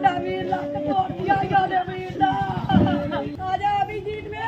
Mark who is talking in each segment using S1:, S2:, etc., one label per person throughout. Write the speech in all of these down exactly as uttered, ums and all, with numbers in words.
S1: ਸਾਡਾ ਵੀਰ ਲੱਕ ਤੋੜਦੀਆਂ ਗਾਲੇ ਵੀਰ ਦਾ ਆ ਜਾ ਅਭਿਜੀਤ ਵੇ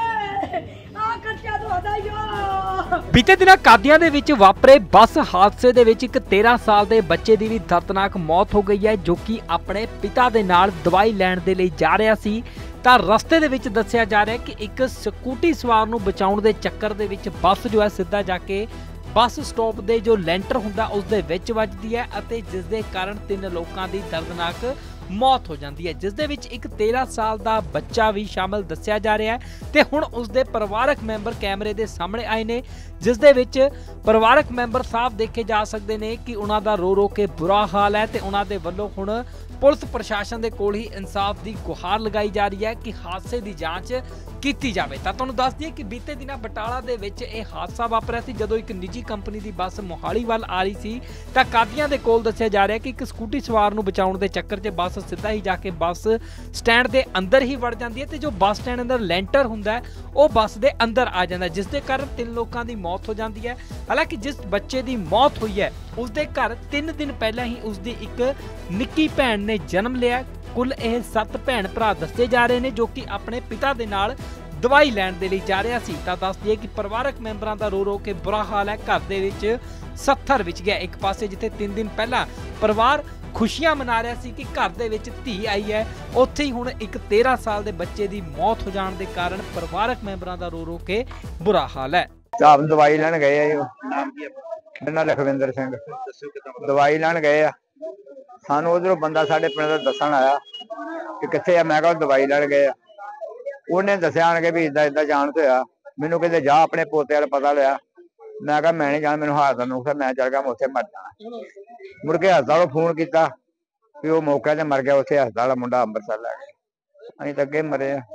S1: ਆ ਕੱਚਾ ਤੁਹਾਡਾ ਯੋ।
S2: ਬੀਤੇ ਦਿਨਾਂ ਕਾਦੀਆਂ ਦੇ ਵਿੱਚ ਵਾਪਰੇ ਬੱਸ ਹਾਦਸੇ ਦੇ ਵਿੱਚ ਇੱਕ ਤੇਰਾਂ ਸਾਲ ਦੇ ਬੱਚੇ ਦੀ ਵੀ ਦਰਦਨਾਕ ਮੌਤ ਹੋ ਗਈ ਹੈ, ਜੋ ਕਿ ਆਪਣੇ ਪਿਤਾ ਦੇ ਨਾਲ ਦਵਾਈ ਲੈਣ ਦੇ ਲਈ ਜਾ ਰਿਹਾ ਸੀ। ਤਾਂ ਰਸਤੇ ਦੇ ਵਿੱਚ ਦੱਸਿਆ ਜਾ ਰਿਹਾ ਕਿ ਇੱਕ ਸਕੂਟੀ ਸਵਾਰ ਨੂੰ ਬਚਾਉਣ ਦੇ ਚੱਕਰ ਦੇ ਵਿੱਚ ਬੱਸ ਜੋ ਹੈ ਸਿੱਧਾ ਜਾ ਕੇ ਬੱਸ ਸਟਾਪ ਦੇ ਜੋ ਲੈਂਟਰ ਹੁੰਦਾ ਉਸ ਦੇ ਵਿੱਚ ਵੱਜਦੀ ਹੈ ਅਤੇ ਜਿਸ ਦੇ ਕਾਰਨ ਤਿੰਨ ਲੋਕਾਂ ਦੀ ਦਰਦਨਾਕ ਮੌਤ ਹੋ ਜਾਂਦੀ ਹੈ, ਜਿਸ ਦੇ ਵਿੱਚ ਇੱਕ ਤੇਰਾਂ ਸਾਲ ਦਾ ਬੱਚਾ ਵੀ ਸ਼ਾਮਲ ਦੱਸਿਆ ਜਾ ਰਿਹਾ ਹੈ। ਤੇ ਹੁਣ ਉਸ ਦੇ ਪਰਿਵਾਰਕ ਮੈਂਬਰ ਕੈਮਰੇ ਦੇ ਸਾਹਮਣੇ ਆਏ ਨੇ, ਜਿਸ ਦੇ ਵਿੱਚ ਪਰਿਵਾਰਕ ਮੈਂਬਰ ਸਾਫ਼ ਦੇਖੇ ਜਾ ਸਕਦੇ ਨੇ ਕਿ ਉਹਨਾਂ ਦਾ ਰੋ ਰੋ ਕੇ ਬੁਰਾ ਹਾਲ ਹੈ ਤੇ ਉਹਨਾਂ ਦੇ ਵੱਲੋਂ ਹੁਣ ਪੁਲਿਸ ਪ੍ਰਸ਼ਾਸਨ ਦੇ ਕੋਲ ਹੀ ਇਨਸਾਫ ਦੀ ਗੁਹਾਰ ਲਗਾਈ ਜਾ ਰਹੀ ਹੈ ਕਿ ਹਾਦਸੇ ਦੀ ਜਾਂਚ ਕੀਤੀ ਜਾਵੇ। ਤਾਂ ਤੁਹਾਨੂੰ ਦੱਸ ਦਈਏ ਕਿ ਬੀਤੇ ਦਿਨਾਂ ਬਟਾਲਾ ਦੇ ਵਿੱਚ ਇਹ ਹਾਦਸਾ ਵਾਪਰਿਆ ਸੀ, ਜਦੋਂ ਇੱਕ ਨਿੱਜੀ ਕੰਪਨੀ ਦੀ ਬੱਸ ਮੋਹਾਲੀ ਵੱਲ ਆ ਰਹੀ ਸੀ ਤਾਂ ਕਾਦੀਆਂ ਦੇ ਕੋਲ ਦੱਸਿਆ ਜਾ ਰਿਹਾ ਕਿ ਇੱਕ ਸਕੂਟੀ ਸਵਾਰ ਨੂੰ ਬਚਾਉਣ ਦੇ ਚੱਕਰ 'ਚ ਬੱਸ ਸਿੱਧਾ ਹੀ ਜਾ ਕੇ ਬੱਸ ਸਟੈਂਡ ਦੇ ਅੰਦਰ ਹੀ ਵੜ ਜਾਂਦੀ ਹੈ ਤੇ ਜੋ ਬੱਸ ਸਟੈਂਡ ਅੰਦਰ ਲੈਂਟਰ ਹੁੰਦਾ ਉਹ ਬੱਸ ਦੇ ਅੰਦਰ ਆ ਜਾਂਦਾ, ਜਿਸ ਦੇ ਕਾਰਨ ਤਿੰਨ ਲੋਕਾਂ ਦੀ ਮੌਤ ਹੋ ਜਾਂਦੀ ਹੈ। ਹਾਲਾਂਕਿ ਜਿਸ ਬੱਚੇ ਦੀ ਮੌਤ ਹੋਈ ਹੈ ਉਸ ਦੇ ਘਰ ਤਿੰਨ ਦਿਨ ਪਹਿਲਾਂ ਹੀ ਉਸ ਦੀ ਇੱਕ ਨਿੱਕੀ ਭੈਣ ਨੇ ਜਨਮ ਲਿਆ। ਕੁੱਲ ਇਹ ਸੱਤ ਭੈਣ ਭਰਾ ਦੱਸੇ ਜਾ ਰਹੇ ਨੇ ਜੋ ਕਿ ਆਪਣੇ ਪਿਤਾ ਦੇ ਨਾਲ ਦਵਾਈ ਲੈਣ ਦੇ ਲਈ ਜਾ ਰਿਹਾ ਸੀ। ਤਾਂ ਦੱਸ ਦਈਏ ਕਿ ਪਰਿਵਾਰਕ ਮੈਂਬਰਾਂ ਦਾ ਰੋ ਰੋ ਕੇ ਬੁਰਾ ਹਾਲ ਹੈ, ਘਰ ਦੇ ਵਿੱਚ ਸੱਥਰ ਵਿੱਚ ਗਿਆ। ਇੱਕ ਪਾਸੇ ਜਿੱਥੇ ਤਿੰਨ ਦਿਨ ਪਹਿਲਾਂ ਪਰਿਵਾਰ ਖੁਸ਼ੀਆਂ ਮਨਾ ਰਿਹਾ ਸੀ ਕਿ ਘਰ ਦੇ ਵਿੱਚ ਧੀ ਆਈ ਹੈ, ਉੱਥੇ ਹੀ ਹੁਣ ਇੱਕ ਤੇਰਾਂ ਸਾਲ ਦੇ ਬੱਚੇ ਦੀ ਮੌਤ ਹੋ ਜਾਣ ਦੇ ਕਾਰਨ ਪਰਿਵਾਰਕ ਮੈਂਬਰਾਂ ਦਾ ਰੋ ਰੋ ਕੇ ਬੁਰਾ ਹਾਲ ਹੈ।
S3: ਆਪ ਦਵਾਈ ਲੈਣ ਗਏ ਆ ਜੀ। ਨਾਮ ਕੀ ਹੈ? ਮੇਰਾ ਲਖਵਿੰਦਰ ਸਿੰਘ। ਦਵਾਈ ਲੈਣ ਗਏ ਆ, ਸਾਨੂੰ ਉਧਰੋਂ ਬੰਦਾ ਸਾਡੇ ਪਿੰਡ ਦਾ ਦੱਸਣ ਆਇਆ ਕਿ ਕਿੱਥੇ ਆ। ਮੈਂ ਕਿਹਾ ਦਵਾਈ ਲੈਣ ਗਏ ਆ। ਉਹਨੇ ਦੱਸਿਆ ਆਣ ਕੇ ਵੀ ਇਦਾਂ ਇਦਾਂ ਜਾਣ ਤੇ ਹੋਇਆ। ਮੈਨੂੰ ਕਹਿੰਦੇ ਜਾ ਆਪਣੇ ਪੋਤੇ ਵਾਲਾ ਪਤਾ ਲਿਆ। ਮੈਂ ਕਿਹਾ ਮੈਂ ਨਹੀਂ ਜਾਣਾ, ਮੈਨੂੰ ਹਾਰ ਦਾ ਨੁਕਸਾ, ਮੈਂ ਚੱਲ ਗਿਆ, ਮੈਂ ਉੱਥੇ ਮਰ ਜਾਣਾ। ਮੁੜ ਕੇ ਹਸਪਤਾਲੋਂ ਫੋਨ ਕੀਤਾ ਵੀ ਉਹ ਮੌਕੇ ਤੇ ਮਰ ਗਿਆ। ਉੱਥੇ ਹਸਪਤਾਲ ਵਾਲਾ ਮੁੰਡਾ ਅੰਮ੍ਰਿਤਸਰ ਲੈ ਗਿਆ। ਅਸੀਂ ਤਾਂ ਅੱਗੇ ਮਰੇ ਆ।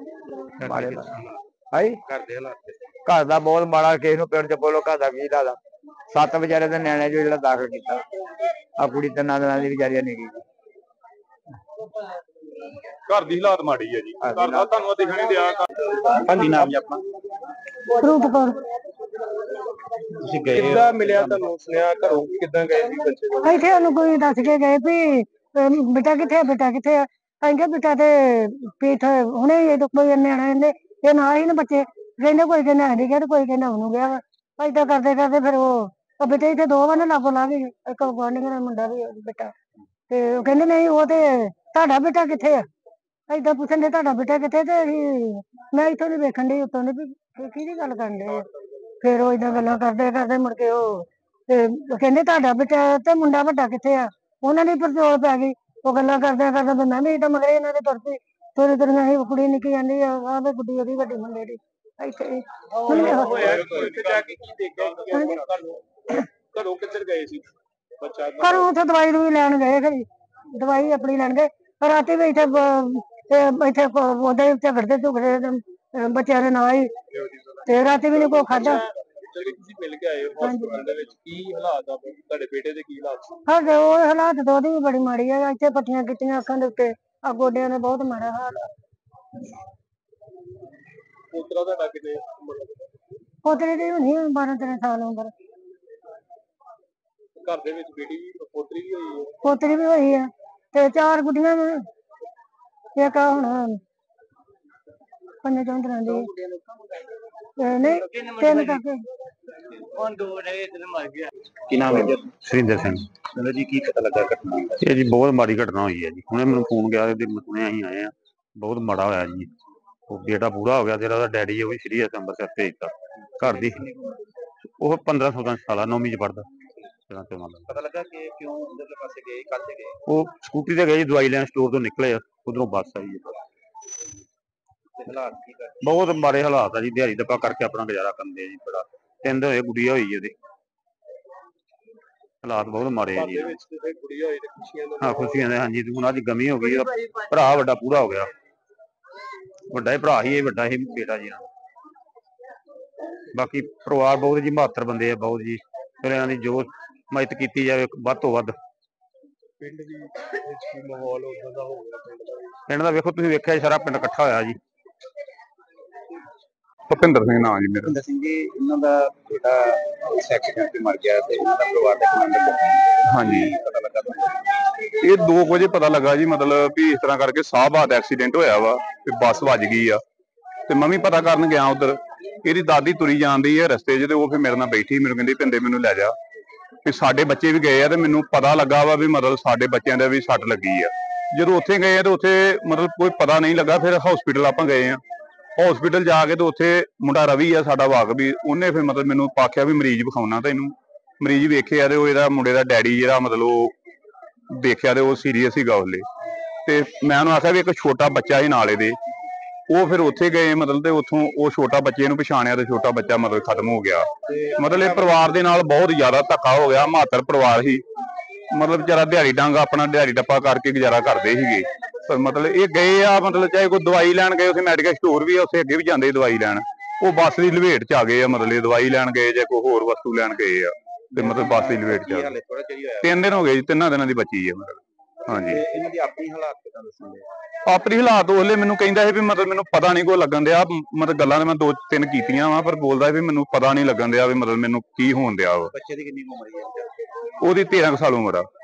S3: ਮਾਰੇ ਹਾਈ ਘਰ ਦਾ ਬਹੁਤ ਮਾੜਾ। ਕਿਸੇ ਨੂੰ ਪਿੰਡ ਚ ਬੋਲੋ ਘਰ ਦਾ ਕੀ ਹਾਲ ਆ। ਸੱਤ ਵਿਚਾਰੇ ਦੇ ਨਿਆਣੇ ਜੋ ਜਿਹੜਾ ਦਾਖਲ ਕੀਤਾ, ਆ ਕੁੜੀ ਤਿੰਨਾਂ ਦਿਨਾਂ ਦੀ ਵਿਚਾਰੀ ਨਿੱਕੀ।
S4: ਘਰ ਦੀ ਹਾਲਾਤ ਮਾੜੀ ਹੈ ਜੀ। ਘਰ ਦਾ ਤੁਹਾਨੂੰ ਦਿਖਣ ਨਹੀਂ ਦਿਆ।
S3: ਹਾਂਜੀ ਨਾਮ ਜੀ ਆਪਣਾ?
S1: ਰੂਪਕੌਰ।
S4: ਤੁਸੀਂ ਗਏ ਕਿੱਦਾਂ ਮਿਲਿਆ ਤੁਹਾਨੂੰ? ਸੁਣਿਆ ਘਰੋਂ ਕਿੱਦਾਂ ਗਏ ਸੀ ਬੱਚੇ ਕੋਲ?
S1: ਇੱਥੇ ਉਹਨੂੰ ਕੋਈ ਦੱਸ ਕੇ ਗਏ ਵੀ ਬੇਟਾ ਕਿੱਥੇ ਆ, ਬੇਟਾ ਕਿੱਥੇ ਆ। ਅਸੀਂ ਕਿਹਾ ਬੇਟਾ ਤੇ ਪੀਠ ਹੁਣੇ ਇਹ ਕੋਈ ਨਿਆਣਾ ਇਹਨੇ ਇਹ ਨਾ ਹੀ ਨਾ ਬੱਚੇ ਕਹਿੰਦੇ ਕੋਈ ਕਹਿੰਦਾ ਹਰੀ ਗਿਆ ਤੇ ਕੋਈ ਕਹਿੰਦਾ ਉਹਨੂੰ ਗਿਆ ਵਾ। ਏਦਾਂ ਕਰਦੇ ਕਰਦੇ ਫਿਰ ਉਹ ਬੇਟੇ ਇੱਥੇ ਦੋ ਵਾਰ ਲਾਗੋ ਲਾ ਗਏ। ਇੱਕ ਗੁਆਂਢੀਆਂ ਦਾ ਮੁੰਡਾ ਵੀ ਬੇਟਾ ਤੇ ਉਹ ਕਹਿੰਦੇ ਨਹੀਂ ਉਹ ਤੇ ਤੁਹਾਡਾ ਬੇਟਾ ਕਿੱਥੇ ਆ। ਏਦਾਂ ਪੁੱਛਣ ਦੇ ਤੁਹਾਡਾ ਬੇਟਾ ਕਿੱਥੇ ਤੇ ਅਸੀਂ ਮੈਂ ਇੱਥੋਂ ਦੀ ਵੇਖਣ ਡਈ ਉੱਤੋਂ ਦੀ ਵੀ ਕਿਹਦੀ ਗੱਲ ਕਰਨ ਦੇ। ਫਿਰ ਉਹ ਏਦਾਂ ਗੱਲਾਂ ਕਰਦੇ ਕਰਦੇ ਮੁੜ ਕੇ ਉਹ ਤੇ ਕਹਿੰਦੇ ਤੁਹਾਡਾ ਬੇਟਾ ਤੇ ਮੁੰਡਾ ਵੱਡਾ ਕਿੱਥੇ ਆ। ਉਹਨਾਂ ਦੀ ਪਰਚੋਲ ਪੈ ਗਈ। ਉਹ ਗੱਲਾਂ ਕਰਦੇ ਕਰਦੇ ਮੈਂ ਵੀ ਏਦਾਂ ਮਗਰੇ ਇਹਨਾਂ ਦੇ ਤੁਰ ਪਈ। ਤੁਰੇ ਤੁਰੇ ਅਸੀਂ ਕੁੜੀ ਨਿੱਕੀ ਜਾਂਦੀ ਆ ਆਹ ਗੁੱਡੀ ਉਹਦੀ ਵੱਡੀ ਮੁੰਡੇ ਦੀ ਇੱਥੇ
S4: ਘਰੋਂ ਕਿੱਧਰ ਗਏ ਸੀ ਬੱਚਾ?
S1: ਘਰੋਂ ਉੱਥੇ ਦਵਾਈ ਦਵਾਈ ਲੈਣ ਗਏ ਫਿਰ ਦਵਾਈ ਆਪਣੀ ਲੈਣ ਗਏ। ਰਾਤੀ ਵੀ ਇੱਥੇ ਇੱਥੇ ਉਹਦੇ ਝਗੜਦੇ ਝੁਗੜੇ ਬੱਚਿਆਂ ਦੇ ਨਾਲ ਹੀ ਤੇ ਰਾਤੀ ਵੀ ਨੀ ਕੋਈ ਖਾਧਾ।
S4: ਤੁਸੀਂ ਮਿਲ ਕੇ ਆਏ ਹੋ ਹਸਪਤਾਲ ਦੇ ਵਿੱਚ, ਕੀ ਹਾਲਾਤ ਆ ਤੁਹਾਡੇ ਬੇਟੇ ਦੇ? ਕੀ ਹਾਲਾਤ ਸੀ?
S1: ਸਾਡੇ ਉਹ ਹਾਲਾਤ ਤਾਂ ਉਹਦੀ ਵੀ ਬੜੀ ਮਾੜੀ ਆ। ਇੱਥੇ ਪੱਟੀਆਂ ਕੀਤੀਆਂ ਅੱਖਾਂ ਦੇ ਉੱਤੇ, ਆ ਗੋਡਿਆਂ ਦਾ ਬਹੁਤ ਮਾੜਾ ਹਾਲ ਆ।
S4: ਪੋਤਰਾ ਤੁਹਾਡਾ ਕਿੰਨੇ?
S1: ਪੋਤਰੇ ਦੀ ਹੋਣੀ ਬਾਰਾਂ ਤੇਰਾਂ ਸਾਲ ਉਮਰ।
S4: ਘਰ ਦੇ ਵਿੱਚ ਬੇਟੀ ਵੀ ਪੋਤਰੀ ਵੀ ਹੋਈ ਹੈ?
S1: ਪੋਤਰੀ ਵੀ ਹੋਈ ਆ ਤੇ ਚਾਰ ਗੁੱਡੀਆਂ ਵਾ। ਇੱਕ ਹੁਣ ਪੰਜ ਚੌਂ ਤਰ੍ਹਾਂ ਦੀ ਨਹੀਂ ਤਿੰਨ ਕਾਕੇ।
S3: ਕੀ ਨਾਮ ਹੈ?
S5: ਸੁਰਿੰਦਰ ਸਿੰਘ।
S3: ਸੁਰਿੰਦਰ ਜੀ ਕੀ ਪਤਾ ਲੱਗਾ ਘਟਨਾ?
S5: ਇਹ ਜੀ ਬਹੁਤ ਮਾੜੀ ਘਟਨਾ ਹੋਈ ਹੈ ਜੀ। ਹੁਣੇ ਮੈਨੂੰ ਫੋਨ ਗਿਆ ਤੇ ਹੁਣੇ ਅਸੀਂ ਆਏ ਆ। ਬਹੁਤ ਮਾੜਾ ਹੋਇਆ ਜੀ। ਉਹ ਬੇਟਾ ਪੂਰਾ ਹੋ ਗਿਆ, ਜਿਹੜਾ ਉਹਦਾ ਡੈਡੀ ਉਹ ਵੀ ਸੀਰੀਅਸ ਅੰਮ੍ਰਿਤਸਰ ਭੇਜਤਾ। ਘਰ ਦੀ ਉਹ ਪੰਦਰਾਂ ਸੋਲਾਂ ਸਾਲਾਂ ਨੌਵੀਂ ਚ ਪੜ੍ਹਦਾ।
S3: ਪਤਾ ਲੱਗਾ ਕਿ ਕਿਉਂ ਉਧਰਲੇ ਪਾਸੇ ਗਏ, ਕੱਲ ਗਏ?
S5: ਉਹ ਸਕੂਟੀ ਤੇ ਗਏ ਜੀ, ਦਵਾਈ ਲੈਣ ਸਟੋਰ ਤੋਂ ਨਿਕਲੇ ਆ, ਉਧਰੋਂ ਬੱਸ ਆਈ ਹੈ।
S3: ਹਾਲਾਤ ਠੀਕ ਆ?
S5: ਬਹੁਤ ਮਾੜੇ ਹਾਲਾਤ ਆ ਜੀ। ਦਿਹਾੜੀ ਦੱਪਾ ਕਰਕੇ ਆਪਣਾ ਗੁਜ਼ਾਰਾ ਕਰਦੇ ਆ ਜੀ। ਬੜਾ ਤਿੰਨ ਦਿਨ ਹੋਏ ਗੁੱਡੀਆ ਹੋਈ ਉਹਦੇ। ਹਾਲਾਤ ਬਹੁਤ ਮਾੜੇ ਆ ਜੀ। ਹਾਂ ਖੁਸ਼ੀਆਂ ਦੇ। ਹਾਂਜੀ ਹੁਣ ਅੱਜ ਗਮੀ ਹੋ ਗਈ। ਭਰਾ ਵੱਡਾ ਪੂਰਾ ਹੋ ਗਿਆ। ਵੱਡਾ ਹੀ ਭਰਾ ਹੀ ਇਹ ਵੱਡਾ ਹੀ ਬੇਟਾ ਜੀ। ਬਾਕੀ ਪਰਿਵਾਰ ਬਹੁਤ ਜੀ ਬਹੱਤਰ ਬੰਦੇ ਆ ਬਹੁਤ ਜੀ। ਫਿਰ ਇਹਨਾਂ ਦੀ ਜੋ ਮਦਦ ਕੀਤੀ ਜਾਵੇ ਵੱਧ ਤੋਂ ਵੱਧ।
S4: ਪਿੰਡ ਦੀ ਮਾਹੌਲ ਉਦਾਂ ਦਾ ਹੋ ਗਿਆ ਪਿੰਡ ਦਾ?
S5: ਪਿੰਡ ਦਾ ਵੇਖੋ ਤੁਸੀਂ ਵੇਖਿਆ ਸਾਰਾ ਪਿੰਡ ਇਕੱਠਾ ਹੋਇਆ ਜੀ।
S4: ਭੁਪਿੰਦਰ ਸਿੰਘ ਨਾਮ ਜੀ ਮੇਰਾ।
S3: ਭੁਪਿੰਦਰ ਸਿੰਘ ਜੀ, ਇਹਨਾਂ ਦਾ ਬੇਟਾ ਇਸ ਐਕਸੀਡੈਂਟ ਤੇ ਮਰ ਗਿਆ ਤੇ ਇਹਨਾਂ ਦਾ ਪਰਿਵਾਰ ਦਾ ਕਿੰਨਾ?
S4: ਹਾਂਜੀ
S3: ਪਤਾ ਲੱਗਾ ਤੁਹਾਨੂੰ?
S6: ਇਹ ਦੋ ਵਜੇ ਪਤਾ ਲੱਗਾ ਜੀ, ਮਤਲਬ ਵੀ ਇਸ ਤਰ੍ਹਾਂ ਕਰਕੇ ਸਾਹਬਾਦ ਐਕਸੀਡੈਂਟ ਹੋਇਆ ਵਾ ਤੇ ਬੱਸ ਵੱਜ ਗਈ ਆ। ਤੇ ਮੈਂ ਵੀ ਪਤਾ ਕਰਨ ਗਿਆ ਉਧਰ, ਇਹਦੀ ਦਾਦੀ ਤੁਰੀ ਜਾਂਦੀ ਹੈ ਰਸਤੇ 'ਚ, ਤੇ ਉਹ ਫਿਰ ਮੇਰੇ ਨਾਲ ਬੈਠੀ, ਮੈਨੂੰ ਕਹਿੰਦੀ ਪਿੰਦੇ ਮੈਨੂੰ ਲੈ ਜਾ, ਵੀ ਸਾਡੇ ਬੱਚੇ ਵੀ ਗਏ ਆ। ਤੇ ਮੈਨੂੰ ਪਤਾ ਲੱਗਾ ਵਾ ਵੀ ਮਤਲਬ ਸਾਡੇ ਬੱਚਿਆਂ ਦੇ ਵੀ ਸੱਟ ਲੱਗੀ ਆ। ਜਦੋਂ ਉੱਥੇ ਗਏ ਆ ਤੇ ਉੱਥੇ ਮਤਲਬ ਕੋਈ ਪਤਾ ਨਹੀਂ ਲੱਗਾ। ਫਿਰ ਹਸਪੀਟਲ ਆਪਾਂ ਗਏ ਆ, ਹਸਪੀਟਲ ਜਾ ਕੇ ਤੇ ਉੱਥੇ ਮੁੰਡਾ ਰਵੀ ਆ ਸਾਡਾ ਵਾਕ ਵੀ, ਉਹਨੇ ਫਿਰ ਮਤਲਬ ਮੈਨੂੰ ਆਖਿਆ ਵੀ ਮਰੀਜ਼ ਵਿਖਾਉਣਾ ਤੈਨੂੰ। ਮਰੀਜ਼ ਵੇਖਿਆ ਤੇ ਉਹ ਇਹਦਾ ਮੁੰਡੇ ਦਾ ਡੈਡੀ ਜਿਹੜਾ ਮਤਲਬ ਉਹ ਦੇਖਿਆ ਤੇ ਉਹ ਸੀਰੀਅਸ ਸੀਗਾ ਉਹਲੇ। ਤੇ ਮੈਂ ਉਹਨੂੰ ਆਖਿਆ ਵੀ ਇੱਕ ਛੋਟਾ ਬੱਚਾ ਸੀ ਨਾਲ ਇਹਦੇ, ਉਹ ਫਿਰ ਉੱਥੇ ਗਏ ਮਤਲਬ, ਤੇ ਉੱਥੋਂ ਉਹ ਛੋਟਾ ਬੱਚੇ ਨੂੰ ਪਛਾਣਿਆ ਤੇ ਛੋਟਾ ਬੱਚਾ ਮਤਲਬ ਖਤਮ ਹੋ ਗਿਆ। ਮਤਲਬ ਇਹ ਪਰਿਵਾਰ ਦੇ ਨਾਲ ਬਹੁਤ ਜ਼ਿਆਦਾ ਧੱਕਾ ਹੋ ਗਿਆ। ਮਾਤਰ ਪਰਿਵਾਰ ਸੀ, ਮਤਲਬ ਵਿਚਾਰਾ ਦਿਹਾੜੀ ਡਾਂਗਾ ਆਪਣਾ ਦਿਹਾੜੀ ਡੱਪਾ ਕਰਕੇ ਗੁਜ਼ਾਰਾ ਕਰਦੇ ਸੀਗੇ। ਪਰ ਮਤਲਬ ਇਹ ਗਏ ਆ, ਮਤਲਬ ਚਾਹੇ ਕੋਈ ਦਵਾਈ ਲੈਣ ਗਏ, ਉੱਥੇ ਮੈਡੀਕਲ ਸਟੋਰ ਵੀ ਆ, ਉੱਥੇ ਅੱਗੇ ਵੀ ਜਾਂਦੇ ਦਵਾਈ ਲੈਣ, ਉਹ ਬੱਸ ਦੀ ਲਪੇਟ 'ਚ ਆ ਗਏ ਆ। ਮਤਲਬ ਦਵਾਈ ਲੈਣ ਗਏ ਜਾਂ ਕੋਈ ਹੋਰ ਵਸਤੂ ਲੈਣ ਗਏ ਆ, ਤੇ ਮਤਲਬ ਬੱਸ ਦੀ ਲਪੇਟ 'ਚ ਆ ਗਏ। ਤਿੰਨ ਦਿਨ ਹੋ ਗਏ ਜੀ, ਤਿੰਨਾਂ ਦਿਨਾਂ ਦੀ ਬੱਚੀ ਹੈ ਮਤਲਬ। ਹਾਂਜੀ,
S4: ਇਹਨਾਂ ਦੀ ਆਪਣੀ ਹਾਲਾਤ ਕਿਦਾਂ ਦੱਸਣਗੇ?
S6: ਆਪਣੀ ਹਾਲਾਤ ਉਹਲੇ ਮੈਨੂੰ ਕਹਿੰਦਾ ਸੀ ਵੀ ਮਤਲਬ ਮੈਨੂੰ ਪਤਾ ਨਹੀਂ ਕੋਈ ਲੱਗਣ ਦਿਆ। ਮਤਲਬ ਗੱਲਾਂ ਤੇ ਮੈਂ ਦੋ ਤਿੰਨ ਕੀਤੀਆਂ ਵਾ, ਪਰ ਬੋਲਦਾ ਵੀ ਮੈਨੂੰ ਪਤਾ ਨਹੀਂ ਲੱਗਣ ਦਿਆ ਵੀ ਮਤਲਬ ਮੈਨੂੰ ਕੀ ਹੋਣ ਦਿਆ ਵਾ।
S4: ਬੱਚੇ ਦੀ ਕਿੰਨੀ ਉਮਰ ਹੈ?
S6: ਉਹਦੀ ਤੇਰਾਂ ਕੁ ਸਾਲ ਉਮਰ ਆ।